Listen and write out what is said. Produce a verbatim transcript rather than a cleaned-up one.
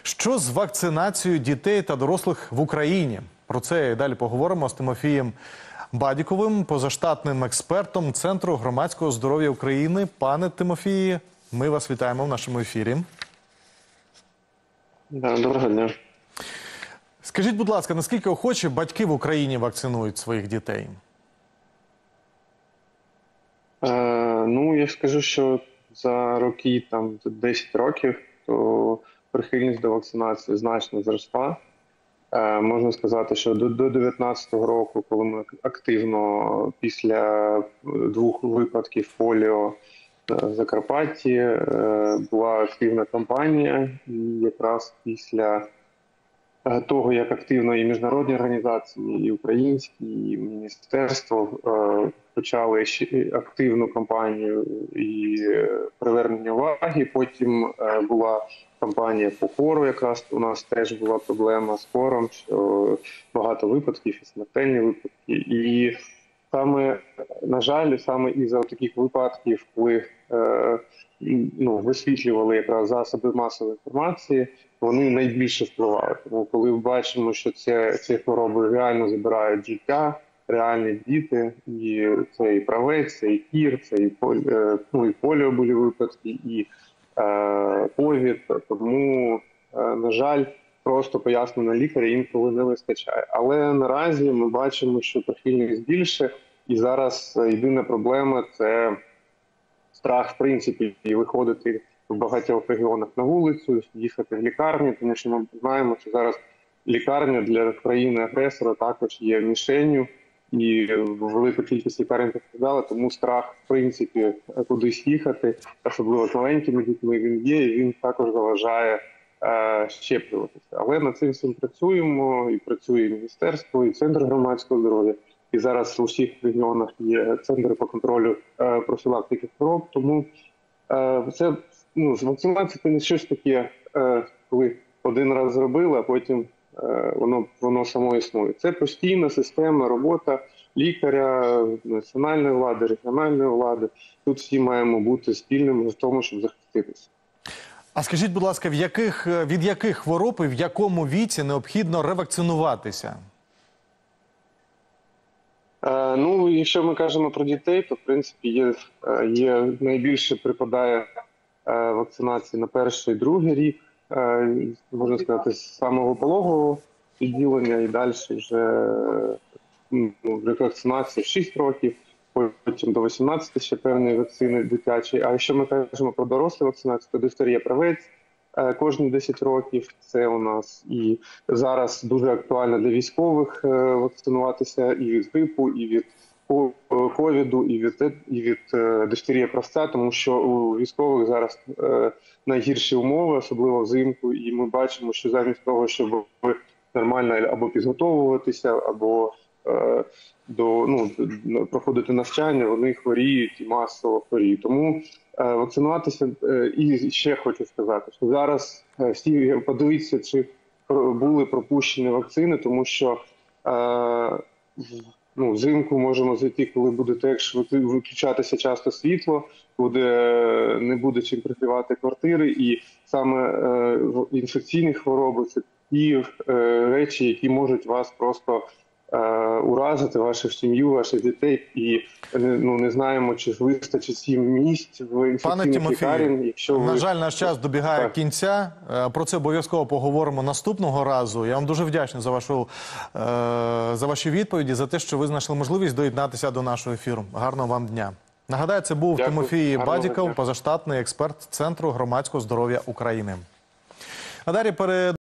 Що з вакцинацією дітей та дорослих в Україні? Про це і далі поговоримо з Тимофієм Бадіковим, позаштатним експертом Центру громадського здоров'я України. Пане Тимофії, ми вас вітаємо в нашому ефірі. Да, доброго дня. Скажіть, будь ласка, наскільки охоче батьки в Україні вакцинують своїх дітей? Е, ну, я скажу, що за роки, там, десять років, то прихильність до вакцинації значно зросла. Е, можна сказати, що до, до дев'ятнадцятого року, коли ми активно після двох випадків поліо в Закарпатті, е, була активна кампанія, і якраз після того, як активно і міжнародні організації, і українські, і міністерство е, почали активну кампанію і привернення уваги. Потім е, була кампанія по кору, якраз у нас теж була проблема з кором, що багато випадків, і смертельні випадки. І саме, на жаль, саме із-за таких випадків, коли е, ну, висвітлювали якраз засоби масової інформації, вони найбільше впливають. Тому коли ми бачимо, що це, ці хвороби реально забирають життя, реальні діти, і це і правець, це і кір, це і, ну, і поліо були випадки, і е, ковід. Тому, е, на жаль, просто пояснення лікаря інколи не вистачає. Але наразі ми бачимо, що прихильність більше, і зараз єдина проблема – це страх, в принципі, і виходити в багатьох регіонах на вулицю, їхати в лікарню, тому що ми знаємо, що зараз лікарня для країни-агресора також є мішенню, і велика кількість лікарень постраждала, тому страх, в принципі, кудись їхати, особливо з маленькими дітьми, він є, і він також заважає е, щеплюватися. Але над цим всім працюємо, і працює міністерство, і Центр громадського здоров'я. І зараз у всіх регіонах є центри по контролю е, профілактики хвороб, тому е, це, ну, вакцинація – це не щось таке, е, коли один раз зробили, а потім е, воно, воно само існує. Це постійна система, робота лікаря, національної влади, регіональної влади. Тут всі маємо бути спільними в тому, щоб захиститися. А скажіть, будь ласка, в яких, від яких хвороб і в якому віці необхідно ревакцинуватися? Е, ну, якщо ми кажемо про дітей, то, в принципі, є, є найбільше припадає е, вакцинації на перший і другий рік, е, можна сказати, з самого пологового відділення, і далі вже ну, вакцинація в шість років, потім до вісімнадцяти ще певні вакцини дитячі. А якщо ми кажемо про дорослу вакцинацію, то дифтерія правець е, кожні десять років, це у нас і зараз дуже актуально для військових е, вакцинуватися і від грипу, і від ковіду, і від, і від е, дифтерії правця, тому що у військових зараз е, найгірші умови, особливо взимку, і ми бачимо, що замість того, щоб нормально або підготовуватися, або е, до, ну, проходити навчання, вони хворіють і масово хворіють. Тому е, вакцинуватися, е, і ще хочу сказати, що зараз е, всі подивіться, чи були пропущені вакцини, тому що е, ну, взимку можемо зайти, коли буде теж виключатися часто світло, буде, не буде чим прикривати квартири, і саме е, інфекційні хвороби – це ті е, речі, які можуть вас просто е, уразити, вашу сім'ю, ваших дітей, і ну, не знаємо, чи вистачить сім місць в інфекційних лікарень. Якщо ви... на жаль, наш час добігає так. кінця. Про це обов'язково поговоримо наступного разу. Я вам дуже вдячний за вашу, за ваші відповіді, за те, що ви знайшли можливість доєднатися до нашого ефіру. Гарного вам дня. Нагадаю, це був Дякую. Тимофій Бадіков, позаштатний експерт Центру громадського здоров'я України. А далі перед